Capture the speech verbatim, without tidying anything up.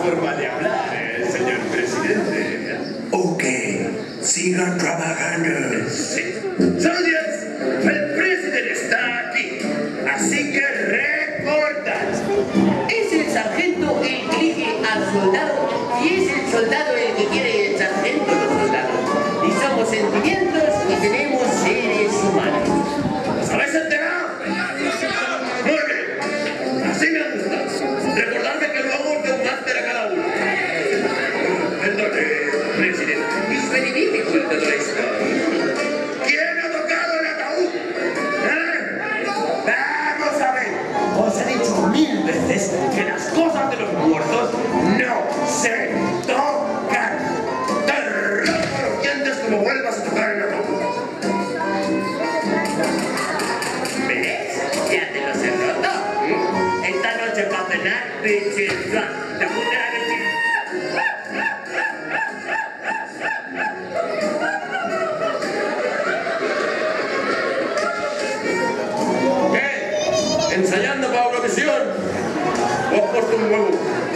forma de hablar, eh, señor presidente. Ok, sigan trabajando. Sí. Soldiers, el presidente está aquí, así que recordad. Es el sargento el que elige al soldado y es el soldado el que quiere el sargento los soldados. Y somos sentimientos y tenemos seres humanos. ¿Os habéis enterado? Muy bien, así me gusta. Recordadme que luego de un máster a cada uno. Perdone, presidente. Es very difficult todo esto. ¿Quién ha tocado el ataúd? ¿Eh? Vamos a ver. Os he dicho mil veces que las cosas de los muertos no se tocan. Te rompo los dientes como vuelvas a tocar el ataúd. ¿Ves? Ya te los he roto. Esta noche para cenar, bitches, la puta noche. ¿Qué? ¿Ensayando para Eurovisión? ¿O has puesto un huevo?